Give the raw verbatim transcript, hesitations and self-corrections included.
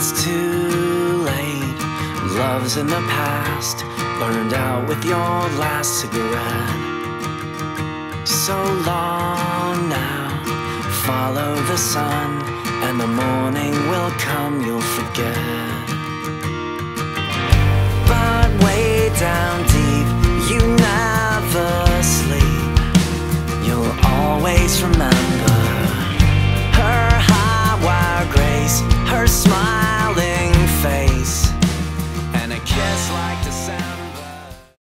it's too late. Love's in the past, burned out with your last cigarette. So long now, follow the sun, and the morning will come, you'll forget. But way down deep, you never sleep. You'll always remember her high wire grace,